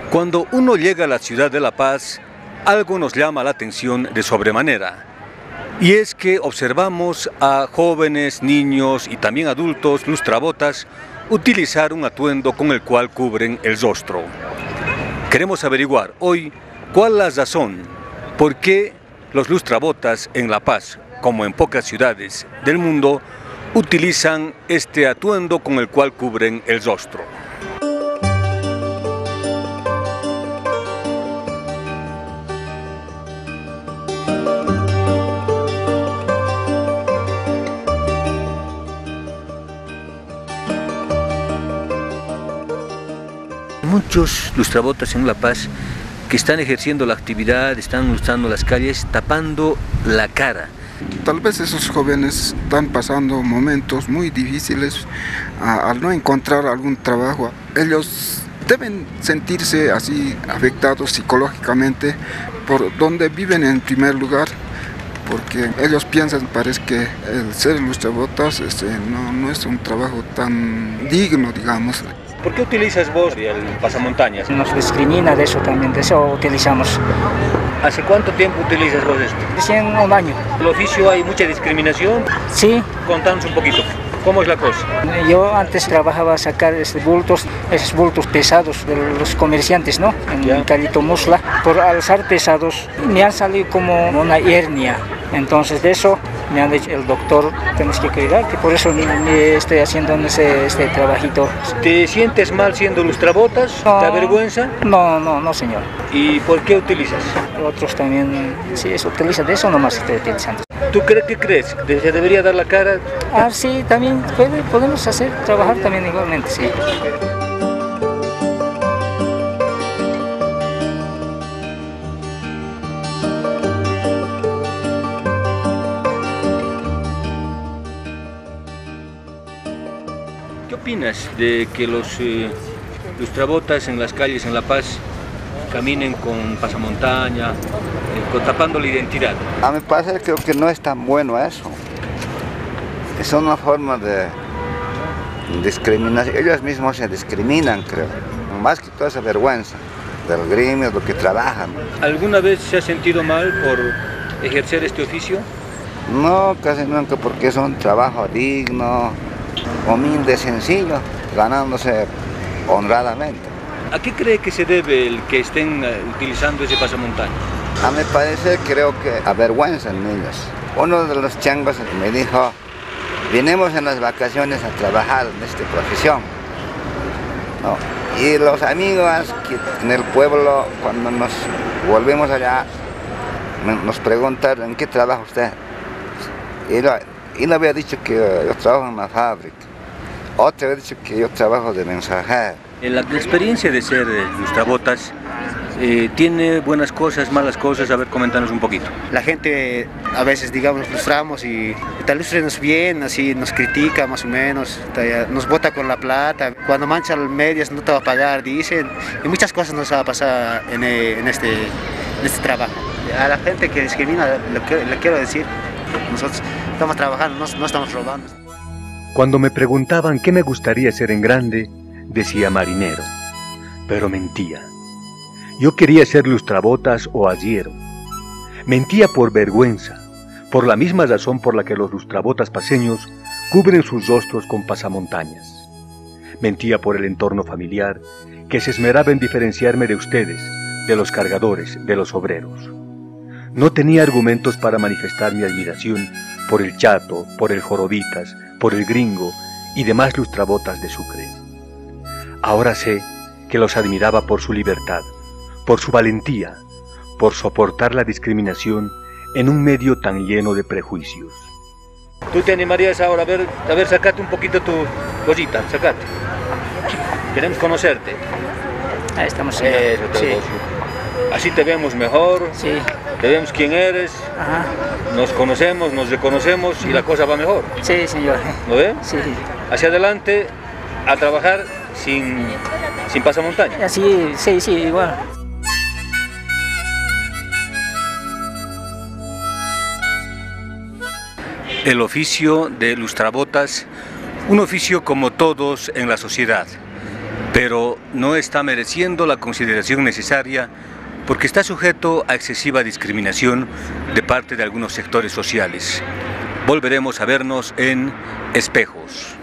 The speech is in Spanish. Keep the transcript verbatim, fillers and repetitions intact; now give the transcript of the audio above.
Cuando uno llega a la ciudad de La Paz, algo nos llama la atención de sobremanera. Y es que observamos a jóvenes, niños y también adultos lustrabotas utilizar un atuendo con el cual cubren el rostro. Queremos averiguar hoy cuál es la razón, por qué los lustrabotas en La Paz, como en pocas ciudades del mundo, utilizan este atuendo con el cual cubren el rostro. Muchos lustrabotas en La Paz que están ejerciendo la actividad, están lustrando las calles, tapando la cara. Tal vez esos jóvenes están pasando momentos muy difíciles a, al no encontrar algún trabajo. Ellos deben sentirse así afectados psicológicamente por donde viven en primer lugar, porque ellos piensan, parece que el ser lustrabotas este, no, no es un trabajo tan digno, digamos. ¿Por qué utilizas vos el pasamontañas? Nos discrimina de eso también, de eso utilizamos. ¿Hace cuánto tiempo utilizas vos esto? Recién un año. ¿En el oficio hay mucha discriminación? Sí. Contanos un poquito, ¿cómo es la cosa? Yo antes trabajaba a sacar este, bultos, esos bultos pesados de los comerciantes, ¿no? En yeah. Callito Musla. Por alzar pesados me han salido como una hernia. Entonces de eso me han dicho el doctor, tienes que cuidarte, por eso ni, ni estoy haciendo ese, este trabajito. ¿Te sientes mal siendo lustrabotas? No, ¿te avergüenza? No, no, no señor. ¿Y por qué utilizas? Otros también, sí, eso utilizan, de eso nomás estoy utilizando. ¿Tú crees que crees? ¿Se debería dar la cara? Ah, sí, también puede, podemos hacer, trabajar también igualmente, sí. ¿Qué opinas de que los eh, lustrabotas en las calles en La Paz caminen con pasamontaña, eh, con, tapando la identidad? A mi parecer creo que no es tan bueno eso. Es una forma de discriminación. Ellos mismos se discriminan, creo. Más que toda esa vergüenza del gremio, de lo que trabajan. ¿Alguna vez se ha sentido mal por ejercer este oficio? No, casi nunca, porque es un trabajo digno, humilde, sencillo, ganándose honradamente. ¿A qué cree que se debe el que estén utilizando ese pasamontaña? A mi parecer creo que avergüenzan ellos. Uno de los changos me dijo, vinimos en las vacaciones a trabajar en esta profesión. ¿No? Y los amigos que en el pueblo, cuando nos volvemos allá, nos preguntaron, ¿en qué trabaja usted? Y lo, y le había dicho que yo trabajo en una fábrica. Otro había dicho que yo trabajo de mensajero. La experiencia de ser lustrabotas eh, tiene buenas cosas, malas cosas. A ver, coméntanos un poquito. La gente a veces, digamos, nos lustramos y tal vez bien, así nos critica más o menos, nos bota con la plata. Cuando manchan medias no te va a pagar, dicen. Y muchas cosas nos va a pasar en, en, este, en este trabajo. A la gente que discrimina, lo que, le quiero decir, nosotros estamos trabajando, no, no estamos robando. Cuando me preguntaban qué me gustaría ser en grande, decía marinero, pero mentía. Yo quería ser lustrabotas o arriero. Mentía por vergüenza, por la misma razón por la que los lustrabotas paceños cubren sus rostros con pasamontañas. Mentía por el entorno familiar, que se esmeraba en diferenciarme de ustedes, de los cargadores, de los obreros. No tenía argumentos para manifestar mi admiración por el chato, por el jorobitas, por el gringo y demás lustrabotas de Sucre. Ahora sé que los admiraba por su libertad, por su valentía, por soportar la discriminación en un medio tan lleno de prejuicios. ¿Tú te animarías ahora a ver, a ver, sacate un poquito tu cosita, sacate? Queremos conocerte. Ahí estamos. Eso, sí. Así te vemos mejor, sí. Te vemos quién eres, ajá. Nos conocemos, nos reconocemos y la cosa va mejor. Sí, señor. ¿Lo ve? Sí. Hacia adelante, a trabajar sin, sin pasamontaña. Sí, sí, sí, igual. El oficio de lustrabotas, un oficio como todos en la sociedad. pero no está mereciendo la consideración necesaria porque está sujeto a excesiva discriminación de parte de algunos sectores sociales. Volveremos a vernos en Espejos.